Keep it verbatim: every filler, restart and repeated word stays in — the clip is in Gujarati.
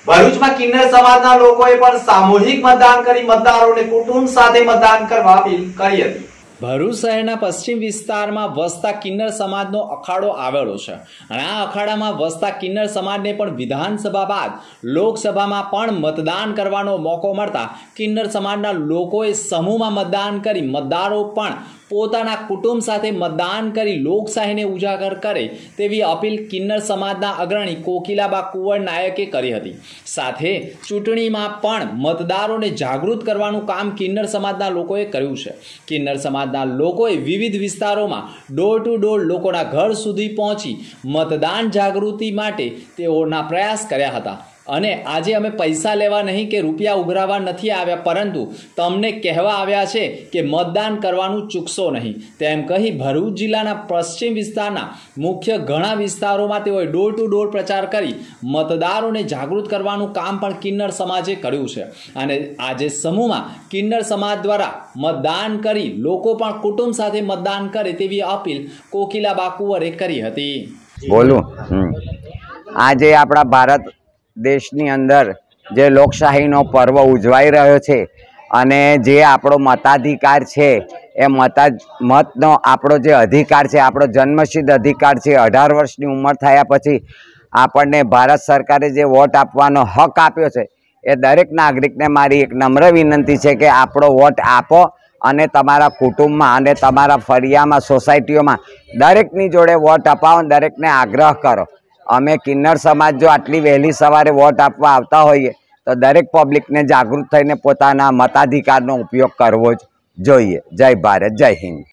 ભરૂચમાં કિન્નર સમાજના લોકોએ પણ સામૂહિક મતદાન કરી મતદારોને કુટુંબ સાથે મતદાન કરવા અપીલ કરી હતી। ભરૂચ શહેરના પશ્ચિમ વિસ્તારમાં વસતા કિન્નર સમાજનો અખાડો આવેલો છે અને આ અખાડામાં વસતા કિન્નર સમાજને પણ વિધાનસભા બાદ લોકસભામાં પણ મતદાન કરવાનો મોકો મળતા કિન્નર સમાજના લોકોએ સમૂહમાં મતદાન કરી મતદારો પણ પોતાના કુટુંબ સાથે મતદાન કરી લોકશાહીને ઉજાગર કરે તેવી અપીલ કિન્નર સમાજના અગ્રણી કોકિલાબા કુંવર નાયકે કરી હતી। સાથે ચૂંટણીમાં પણ મતદારોને જાગૃત કરવાનું કામ કિન્નર સમાજના લોકોએ કર્યું છે। કિન્નર સમાજના લોકોએ વિવિધ વિસ્તારોમાં ડોર ટુ ડોર લોકોના ઘર સુધી પહોંચી મતદાન જાગૃતિ માટે તેઓના પ્રયાસ કર્યા હતા અને આજે અમે પૈસા લેવા નહીં કે રૂપિયા ઉઘરાવવા નથી આવ્યા, પરંતુ તમને કહેવા આવ્યા છે કે મતદાન કરવાનું ચૂકશો નહીં તેમ કહી ભરૂચ જિલ્લાના પશ્ચિમ વિસ્તારના મુખ્ય ઘણા વિસ્તારોમાં તેઓએ ડોર ટુ ડોર પ્રચાર કરી મતદારોને જાગૃત કરવાનું કામ પણ કિન્નર સમાજે કર્યું છે અને આજે સમૂહમાં કિન્નર સમાજ દ્વારા મતદાન કરી લોકો પણ કુટુંબ સાથે મતદાન કરે તેવી અપીલ કોકિલાબા કુંવરે કરી હતી। બોલું આજે આપણા ભારત દેશની અંદર જે લોકશાહીનો પર્વ ઉજવાઈ રહ્યો છે અને જે આપણો મતાધિકાર છે એ મતા મતનો આપણો જે અધિકાર છે, આપણો જન્મસિદ્ધ અધિકાર છે, અઢાર વર્ષની ઉંમર થયા પછી આપણને ભારત સરકારે જે વોટ આપવાનો હક આપ્યો છે એ દરેક નાગરિકને મારી એક નમ્ર વિનંતી છે કે આપણો વોટ આપો અને તમારા કુટુંબમાં અને તમારા ફળિયામાં, સોસાયટીઓમાં દરેકની જોડે વોટ અપાવો, દરેકને આગ્રહ કરો। અમે કિન્નર સમાજ જો આટલી વહેલી સવારે વોટ આપવા આવતા હોઈએ તો દરેક પબ્લિકને જાગૃત થઈને પોતાના મતાધિકારનો ઉપયોગ કરવો જ જોઈએ। જય ભારત, જય હિન્દ।